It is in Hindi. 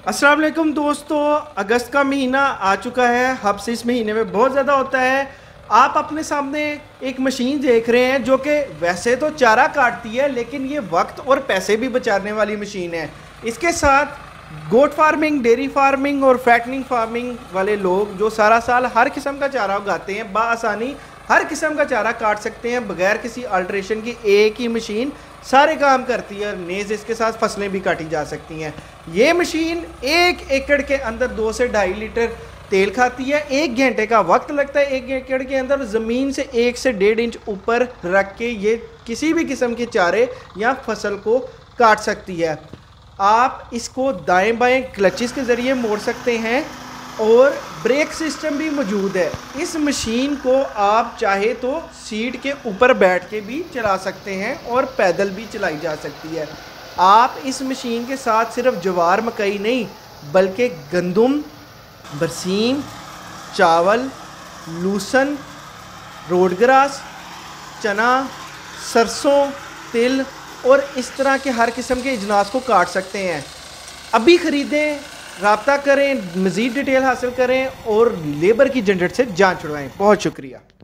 अस्सलाम वालेकुम दोस्तों, अगस्त का महीना आ चुका है। हब्स इस महीने में बहुत ज़्यादा होता है। आप अपने सामने एक मशीन देख रहे हैं जो कि वैसे तो चारा काटती है, लेकिन ये वक्त और पैसे भी बचाने वाली मशीन है। इसके साथ गोट फार्मिंग, डेयरी फार्मिंग और फैटनिंग फार्मिंग वाले लोग जो सारा साल हर किस्म का चारा उगाते हैं, बआसानी हर किस्म का चारा काट सकते हैं बगैर किसी अल्ट्रेशन की। एक ही मशीन सारे काम करती है। नेज़ इसके साथ फसलें भी काटी जा सकती हैं। ये मशीन 1 एकड़ के अंदर 2 से 2.5 लीटर तेल खाती है। 1 घंटे का वक्त लगता है 1 एकड़ के अंदर। ज़मीन से 1 से 1.5 इंच ऊपर रख के ये किसी भी किस्म के चारे या फसल को काट सकती है। आप इसको दाएं बाएं क्लचेस के ज़रिए मोड़ सकते हैं और ब्रेक सिस्टम भी मौजूद है। इस मशीन को आप चाहे तो सीट के ऊपर बैठ के भी चला सकते हैं और पैदल भी चलाई जा सकती है। आप इस मशीन के साथ सिर्फ ज्वार मकई नहीं बल्कि गंदम, बरसीम, चावल, लूसन, रोडग्रास, चना, सरसों, तिल और इस तरह के हर किस्म के अजनास को काट सकते हैं। अभी ख़रीदें, राब्ता करें, मज़ीद डिटेल हासिल करें और लेबर की झंझट से जान छुड़वाएं। बहुत शुक्रिया।